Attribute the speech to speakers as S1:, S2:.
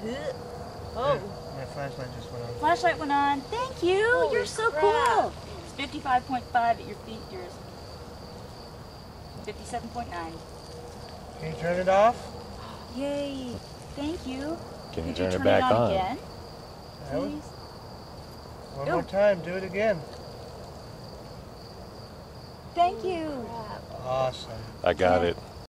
S1: Oh.
S2: My flashlight just went on.
S1: Flashlight went on. Thank you.
S3: Holy
S1: You're so
S3: crap.
S1: cool. It's 55.5 at your feet. Yours. 57.9.
S2: Can you turn it off?
S1: Yay. Thank you.
S4: Can you
S1: Could
S4: turn it back on?
S1: again?
S2: That was-
S1: Please.
S2: One more time, do it again.
S1: Thank you.
S2: Awesome.
S4: I got it.